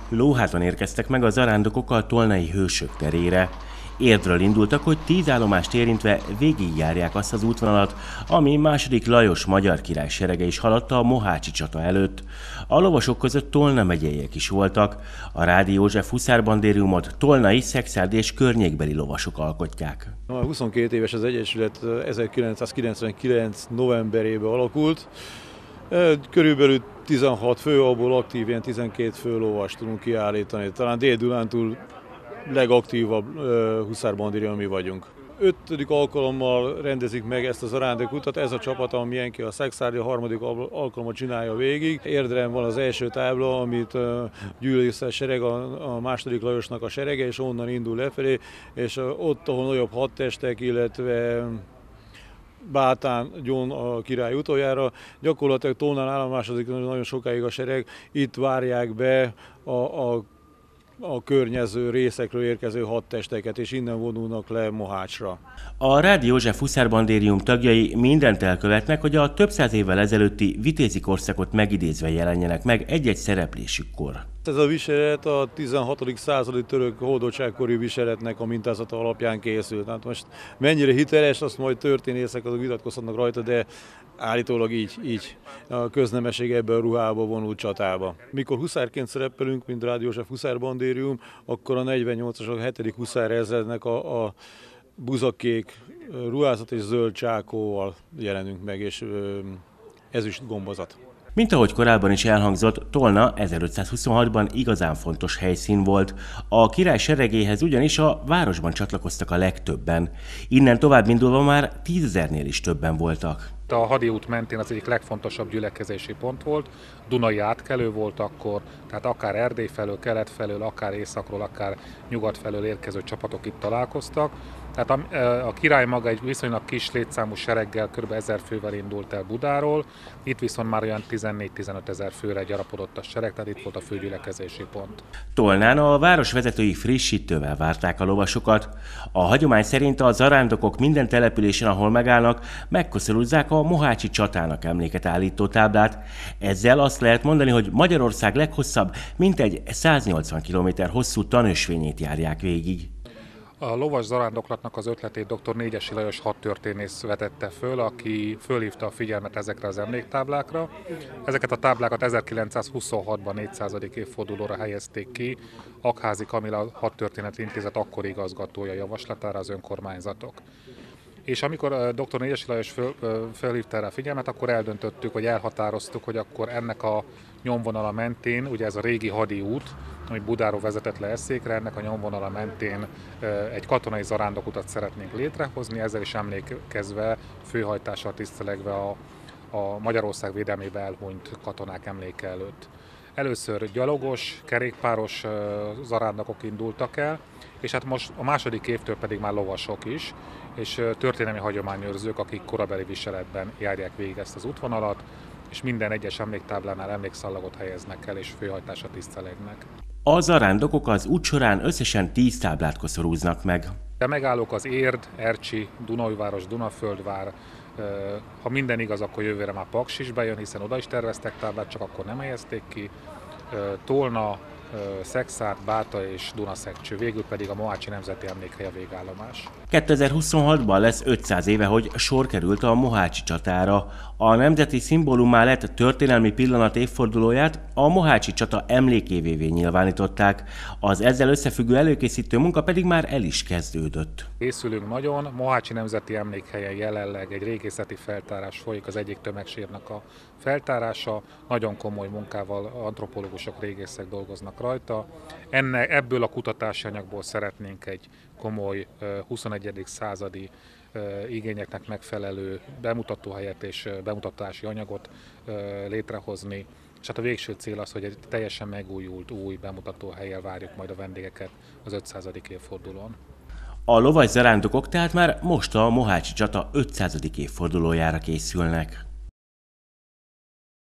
Lóháton érkeztek meg a zarándokok a tolnai hősök terére. Érdről indultak, hogy 10 állomást érintve végigjárják azt az útvonalat, ami II. Lajos magyar király serege is haladta a mohácsi csata előtt. A lovasok között Tolna megyeiek is voltak. A Rádi József huszárbandériumot tolnai, szekszárdi és környékbeli lovasok alkotják. 22 éves az Egyesület, 1999. novemberében alakult. Körülbelül 16 fő, abból aktív ilyen 12 fő lovast tudunk kiállítani. Talán Dél-Dunántúl legaktívabb huszárbandérium mi vagyunk. 5. alkalommal rendezik meg ezt a zarándokutat, ez a csapat, amilyen ki a szekszárdi, a 3. alkalommal csinálja végig. Érdren van az első tábla, amit gyűlölet sereg, a II. Lajosnak a serege, és onnan indul lefelé, és ott, ahol nagyobb hadtestek, illetve Bátán Gyón a király utoljára, gyakorlatilag Tolnán állomásodik nagyon sokáig a sereg, itt várják be a környező részekről érkező hadtesteket, és innen vonulnak le Mohácsra. A Rádi József huszárbandérium tagjai mindent elkövetnek, hogy a több száz évvel ezelőtti vitézi korszakot megidézve jelenjenek meg egy-egy szereplésükkor. Ez a viselet a 16. századi török hódoltságkori viseletnek a mintázata alapján készült. Hát most mennyire hiteles, azt majd történészek azok vitatkozhatnak rajta, de állítólag így a köznemesség ebben a ruhába vonult csatába. Mikor huszárként szerepelünk, mint Rádi József huszárbandérium, akkor a 48-as, a 7. huszárezrednek a buzakék ruházat és zöld csákóval jelenünk meg, és ezüst gombozat. Mint ahogy korábban is elhangzott, Tolna 1526-ban igazán fontos helyszín volt. A király seregéhez ugyanis a városban csatlakoztak a legtöbben. Innen tovább indulva már 10 000-nél is többen voltak. A hadi út mentén az egyik legfontosabb gyülekezési pont volt, Dunai átkelő volt akkor, tehát akár Erdély felől, kelet felől, akár északról, akár nyugat felől érkező csapatok itt találkoztak. Tehát a király maga egy viszonylag kis létszámú sereggel, kb. 1000 fővel indult el Budáról, itt viszont már olyan 14-15 000 főre gyarapodott a sereg, tehát itt volt a főgyülekezési pont. Tolnán a város vezetői frissítővel várták a lovasokat. A hagyomány szerint a zarándokok minden településen, ahol megállnak, megkoszorúzzák a mohácsi csatának emléket állító táblát. Ezzel azt lehet mondani, hogy Magyarország leghosszabb, mintegy 180 km hosszú tanösvényét járják végig. A lovas zarándoklatnak az ötletét dr. Négyesi Lajos hadtörténész vetette föl, aki fölhívta a figyelmet ezekre az emléktáblákra. Ezeket a táblákat 1926-ban 400. évfordulóra helyezték ki Aggházy Kamilla Hadtörténeti Intézet akkori igazgatója javaslatára az önkormányzatok. És amikor dr. Négyesi Lajos felhívta erre a figyelmet, akkor eldöntöttük, vagy elhatároztuk, hogy akkor ennek a nyomvonala mentén, ugye ez a régi hadi út, ami Budáról vezetett le Eszékre, ennek a nyomvonala mentén egy katonai zarándokutat szeretnénk létrehozni, ezzel is emlékezve, főhajtással tisztelegve a Magyarország védelmébe elhunyt katonák emléke előtt. Először gyalogos, kerékpáros zarándokok indultak el, és hát most a második évtől pedig már lovasok is, és történelmi hagyományőrzők, akik korabeli viseletben járják végig ezt az útvonalat, és minden egyes emléktáblánál emlékszallagot helyeznek el, és főhajtásra tisztelegnek. A zarándokok az út során összesen 10 táblát koszorúznak meg. A megállók az Érd, Ercsi, Dunaújváros, Dunaföldvár. Ha minden igaz, akkor jövőre már Paks is bejön, hiszen oda is terveztek táblát, csak akkor nem helyezték ki. Tolna, Szekszárd, Báta és Dunaszekcső, végül pedig a Mohácsi Nemzeti Emlékhely a végállomás. 2026-ban lesz 500 éve, hogy sor került a mohácsi csatára. A nemzeti szimbólummá lett történelmi pillanat évfordulóját a mohácsi csata emlékévévé nyilvánították. Az ezzel összefüggő előkészítő munka pedig már el is kezdődött. Készülünk nagyon, Mohácsi Nemzeti Emlékhelyen jelenleg egy régészeti feltárás folyik, az egyik tömegsírnak a feltárása. Nagyon komoly munkával antropológusok, régészek dolgoznak rajta. Ebből a kutatási anyagból szeretnénk egy komoly 21. századi igényeknek megfelelő bemutatóhelyet és bemutatási anyagot létrehozni. És hát a végső cél az, hogy egy teljesen megújult új bemutatóhellyel várjuk majd a vendégeket az 500. évfordulón. A lovas zarándokok tehát már most a mohácsi csata 500. évfordulójára készülnek.